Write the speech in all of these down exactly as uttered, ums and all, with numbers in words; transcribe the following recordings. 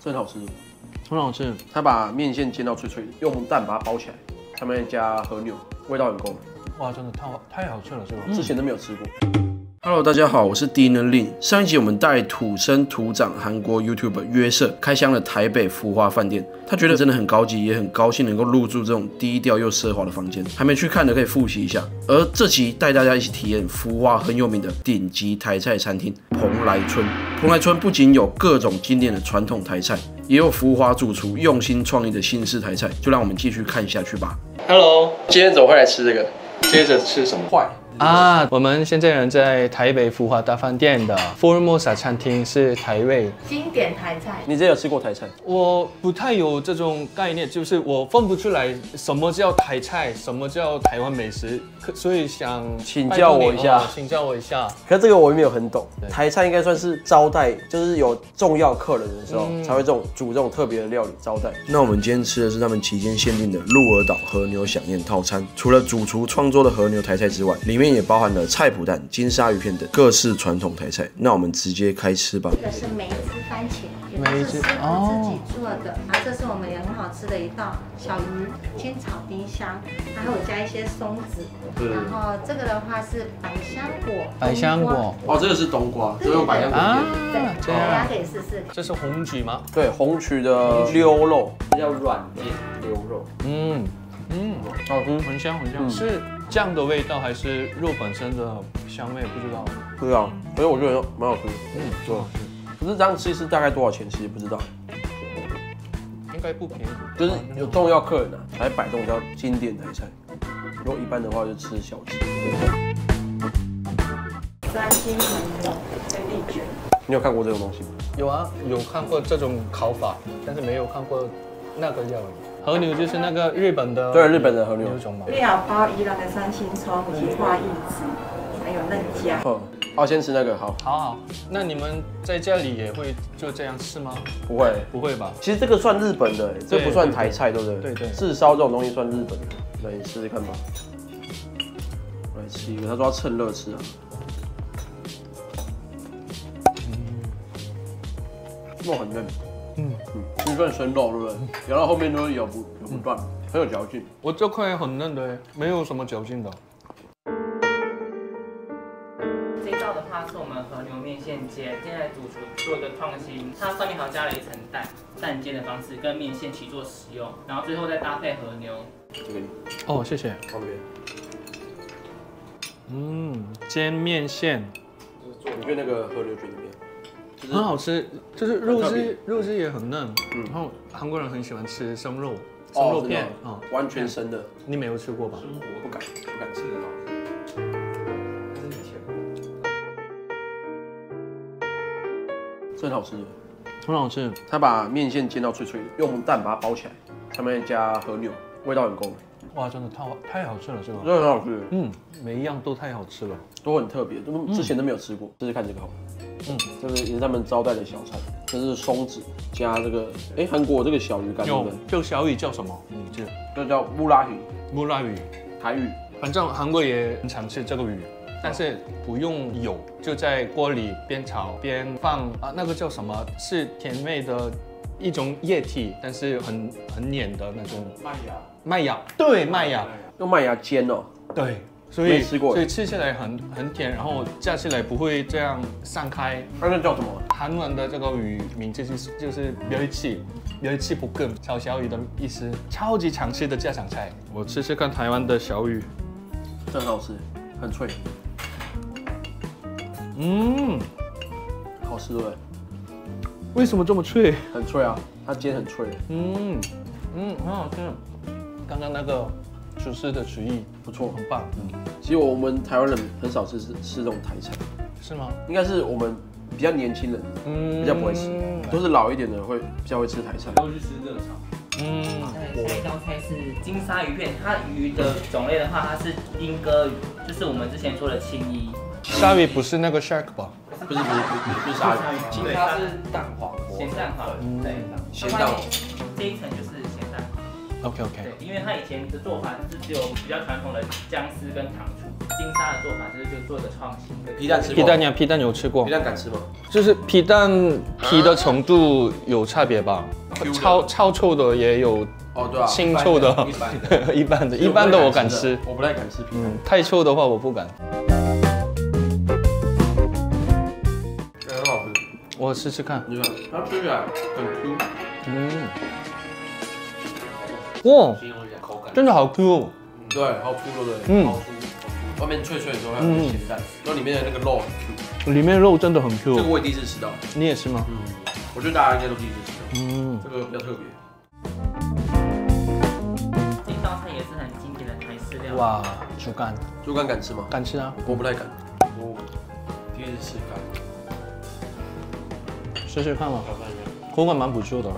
这很好吃， 很好吃。 它把面线煎到脆脆的，用蛋把它包起来，上面加和牛，味道很够。 哇，真的太太好吃了，这个之前都没有吃过。Hello， 大家好，我是 Dinner Lin。上一集我们带土生土长韩国 YouTuber 约瑟开箱了台北福华饭店，他觉得真的很高级，也很高兴能够入住这种低调又奢华的房间。还没去看的可以复习一下。而这集带大家一起体验福华很有名的顶级台菜餐厅蓬莱村。蓬莱村不仅有各种经典的传统台菜，也有福华主厨用心创意的新式台菜，就让我们继续看下去吧。 Hello， 今天怎么会来吃这个？ 接着吃什么？ 坏。 啊，我们现在人在台北福华大饭店的 Formosa 餐厅，是台味经典台菜。 你之前有吃过台菜？ 我不太有这种概念，就是我分不出来什么叫台菜，什么叫台湾美食，所以想请教我一下， 哦、请教我一下。 可是这个我也没有很懂。台菜应该算是招待，就是有重要客人的时候、嗯、才会这种煮这种特别的料理招待。那我们今天吃的是他们期间限定的鹿儿岛和牛享宴套餐，除了主厨创作的和牛台菜之外，里面也包含了菜脯蛋、金沙鱼片等各式传统台菜。那我们直接开吃吧。 这个是梅汁番茄，也就是师傅自己做的。然后这是我们也很好吃的一道小鱼煎炒丁香，还有加一些松子。然后这个的话是百香果。 百香果。 哦，这个是冬瓜，这用百香果煎。 对，大家可以试试。 这是红曲吗？ 对，红曲的溜肉，这叫软煎溜肉。嗯嗯， 好吃， 很香很香。是酱的味道还是肉本身的香味？不知道。 不知道，所以我觉得蛮好吃的。嗯，对。可是这样吃是大概多少钱？其实不知道。 应该不便宜。 就是有重要客人啊，才摆这种叫经典台菜。如果一般的话，就吃小吃。 专心很牛飞力卷。 你有看过这种东西吗？ 有啊，有看过这种烤法，但是没有看过那个料理。和牛就是那个日本的， 对，日本的和牛种嘛。 料包宜兰的三星葱以及花叶子，还有嫩姜。 嗯，好，先吃那个，好。 好好，那你们在家里也会就这样吃吗？ 不会， 不会吧？ 其实这个算日本的，这不算台菜，对不对？ 对对。 炙烧这种东西算日本的，来你试试看吧。我来吃一个，他说要趁热吃啊。嗯，肉很嫩。嗯嗯，是算生肉，对不对？咬到后面都咬不咬不断，很有嚼劲。 我这块很嫩的，没有什么嚼劲的。 这一道的话是我们和牛面线煎，现在主厨做一个创新，它上面还加了一层蛋，蛋煎的方式跟面线齐做使用，然后最后再搭配和牛。 这个哦，谢谢。 旁边。 嗯，煎面线。 就是做，你觉得那个和牛卷怎么样？ 很好吃，就是肉质肉质也很嫩，嗯，然后韩国人很喜欢吃生肉，生肉片， 啊，完全生的， 你没有吃过吧？ 我不敢，不敢吃得到。这是以前。这很好吃的， 很好吃。 他把面线煎到脆脆的，用蛋把它包起来，上面加和牛，味道很够。 哇，真的太太好吃了，这个真的很好吃。 嗯，每一样都太好吃了， 都很特别，都之前都没有吃过，试试看这个好了。嗯，这个也是他们招待的小菜，这是松子加这个，哎，韩国这个小鱼干，对不对？ 这个小鱼叫什么？你记得？ 这叫木拉鱼， 木拉鱼， 台语。 反正韩国也很常吃这个鱼，但是不用油，就在锅里边炒边放啊，那个叫什么？是甜味的一种液体，但是很很黏的那种。 麦芽。 麦芽，对，麦芽， 用麦芽煎哦。 对。所以没吃过， 所以吃起来很很甜，然后加起来不会这样散开。 那个叫什么？ 韩文的这个鱼名字就是就是멸치，멸치 볶음，小小鱼的意思，超级常吃的家常菜。我吃吃看台湾的小鱼， 这很好吃，很脆。 嗯， 好吃对不对？ 为什么这么脆？ 很脆啊，它煎很脆。 嗯嗯，很好吃。刚刚那个。厨师的厨艺不错， 很棒。嗯， 其实我们台湾人很少吃吃吃这种台菜， 是吗？ 应该是我们比较年轻人，嗯，比较不会吃，都是老一点的会比较会吃台菜， 都去吃热炒。嗯，下一道菜是金沙鱼片，它鱼的种类的话，它是莺歌鱼，就是我们之前说的青衣。 鲨鱼不是那个 shark 吧？ 不是不是不是不是鲨鱼， 金沙是蛋黄，咸蛋黄，对， 咸蛋黄， 这一层就是咸蛋黄。 OK OK。 对，因为它以前的做法是只有比较传统的姜丝跟糖醋， 金沙的做法，就是就做一个创新。 皮蛋吃过？ 皮蛋呀，皮蛋有吃过皮。蛋敢吃吗？ 就是皮蛋皮的程度有差别吧？超超臭的也有。 哦，对啊， 清臭的， 一般的， 一般的，一般的我敢吃， 我不太敢吃皮蛋。 嗯，太臭的话我不敢。 很好吃， 我试试看。 你看，它吃起来很 Q， 嗯，哇，真的好 Q 哦。 对，好粗对不对？ 嗯， 好粗。外面脆脆的时候还有咸蛋，然后里面的那个肉很 Q。 里面肉真的很 Q。 这个我也第一次吃到。 你也是吗？ 嗯，我觉得大家应该都第一次吃到。 嗯， 这个比较特别。 这道菜也是很经典的台式料理。 哇，猪肝， 猪肝敢吃吗？ 敢吃啊？ 我不太敢。我第一次吃肝， 试试看嘛， 挑战一下。 口感蛮不错的。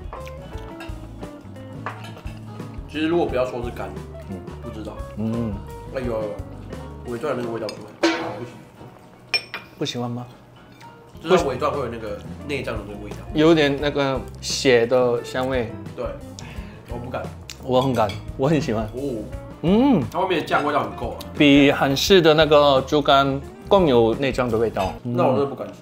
其实如果不要说是肝， 嗯， 不知道。 嗯， 那有尾段的那个味道出来，啊不行， 不喜欢吗？ 就是它尾段会有那个内脏的那个味道。 有点那个血的香味。 对，我不敢。 我很敢，我很喜欢。 哦， 嗯， 它外面的酱味道很够啊， 比韩式的那个猪肝更有内脏的味道。 那我真的不敢吃。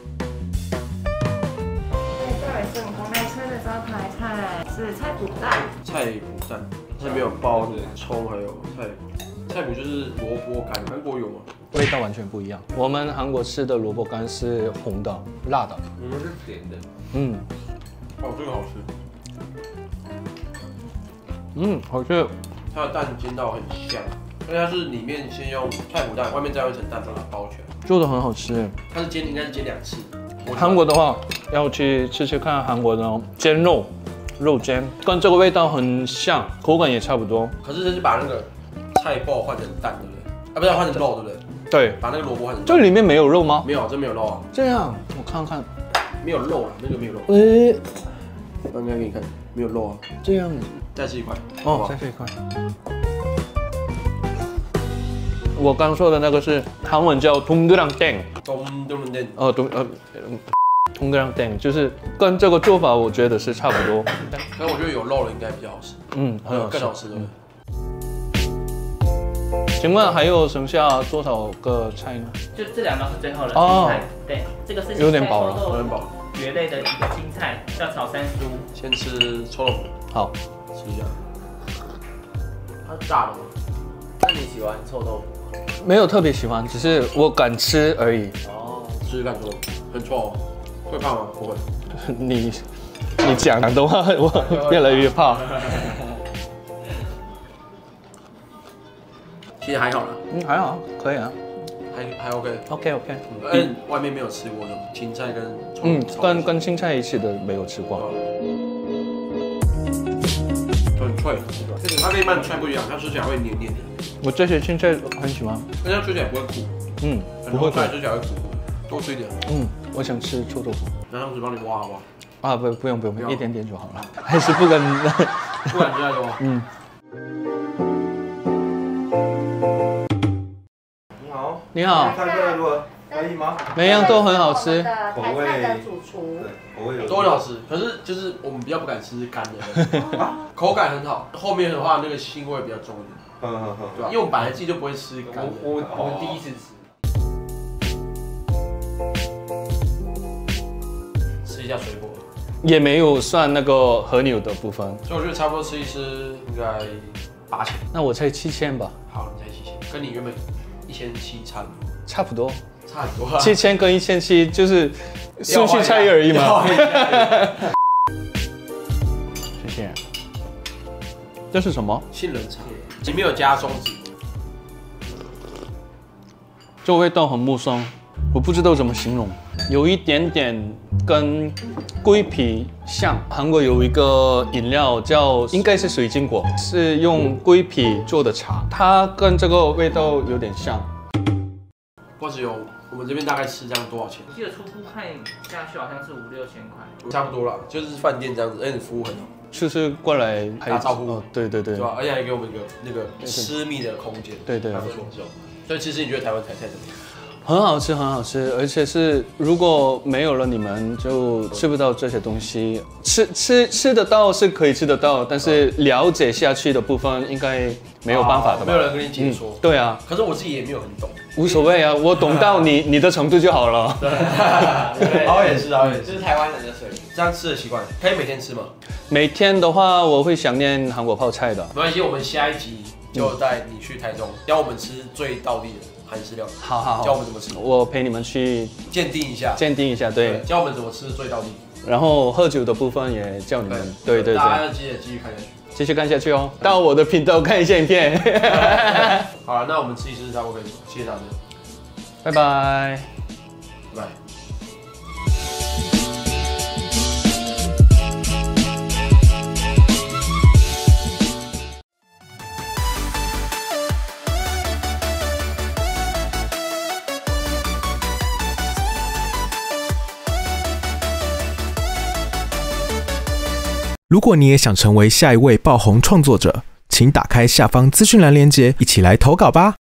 这也是我们红梅村的招牌菜，是菜脯蛋。 菜脯蛋，它里面有包葱，还有菜，菜脯就是萝卜干，韩国有吗？ 味道完全不一样。我们韩国吃的萝卜干是红的、辣的。 我们是甜的。 嗯， 哦，这个好吃。 嗯，好吃。 它的蛋煎到很香，因为它是里面先用菜脯蛋，外面再用一层蛋把它包起来。 做的很好吃。 它是煎应该是煎两次。 韩国的话要去吃吃看韩国的煎肉，肉煎跟这个味道很像，口感也差不多。 可是这是把那个菜包换成蛋，对不对？啊，不是换成肉，对不对？ 对， 把那个萝卜换成肉。 这里面没有肉吗？ 没有，这没有肉啊。 这样，我看看。 没有肉啊，那个没有肉。 诶， 刚刚给你看，没有肉啊。 这样。 再吃一块哦，再吃一块。我刚说的那个是韩文叫동그랑 땡。 东东店。 哦，东呃，동그랑 땡就是跟这个做法，我觉得是差不多。 可是我觉得有肉的应该比较好吃。 嗯，很好吃， 更好吃，对不对？ 请问还有剩下多少个菜呢？ 就这两道是最后的哦青菜，对，这个是有点饱了青菜臭豆有点饱。 蕨类的一个青菜，叫炒三蔬。 先吃臭豆腐， 好， 吃一下。它是炸的吗？ 那你喜欢臭豆腐？ 没有特别喜欢，只是我敢吃而已。 哦， 试试看臭豆腐，很臭哦。会怕吗？不会。 你你讲的话，我越来越怕。 其实还好啦， 嗯，还好，可以啊。 还还 OK。 OK OK。 嗯，外面没有吃过那种青菜跟臭嗯， 臭跟跟青菜一起的没有吃过。 很脆，它跟一般的菜不一样，它吃起来会黏黏的。 我这些青菜很喜欢。 但它吃起来不会苦， 嗯， 不会苦，吃起来会苦，多吃一点。 嗯，我想吃臭豆腐。 拿汤匙帮你挖好不好？ 啊，不，不用不用， 不用一点点就好了。还是不敢。 不敢吃太多。 嗯。 你好， 你好， 菜色如何？可以吗？ 每样都很好吃。 台菜的主厨， 口味有都很好吃，可是就是我们比较不敢吃干的，口感很好，后面的话那个腥味比较重一点， 呵呵呵， 对吧？因为我们本来自己就不会吃干的。 我我我第一次吃， 吃一下水果， 也没有算那个和牛的部分。 所以我觉得差不多吃一吃应该八千。 那我猜七千吧。 好，你才七千，跟你原本一千七差很多， 差不多。 差很多啊。 七千跟一千七就是顺序差异而已嘛。谢谢。这是什么？ 杏仁茶，里面有加松子。 这味道很陌生，我不知道怎么形容，有一点点跟龟皮像。韩国有一个饮料叫，应该是水晶果，是用龟皮做的茶，它跟这个味道有点像。 瓜子油，我们这边大概吃这样多少钱？ 我记得初步看下去好像是五六千块。 差不多啦，就是饭店这样子，而且服务很好， 就是过来打招呼哦，对对对对，吧？而且还给我们一个那个私密的空间， 对对还不错。所以其实你觉得台湾台菜怎么样？ 很好吃，很好吃，而且是如果没有了你们，就吃不到这些东西。吃吃吃得到是可以吃得到，但是了解下去的部分应该没有办法的吧？ 没有人跟你解说、 嗯。对啊， 可是我自己也没有很懂。 无所谓啊，我懂到你你的程度就好了。 对，我也是，我也是， 这是台湾人的水平。 这样吃的习惯，可以每天吃吗？ 每天的话，我会想念韩国泡菜的。 没关系，我们下一集就带你去台中，教我们吃最道地的韩式料理。 好好好， 教我们怎么吃。 我陪你们去鉴定一下， 鉴定一下，对， 教我们怎么吃最道地。 然后喝酒的部分也叫你们，对对对， 大家要记得继续看下去。 继续看下去哦，到我的频道看一下影片。 好了，那我们吃一吃差不多可以，谢谢大家， 拜拜， 拜拜。 如果你也想成为下一位爆红创作者，请打开下方资讯栏连结，一起来投稿吧。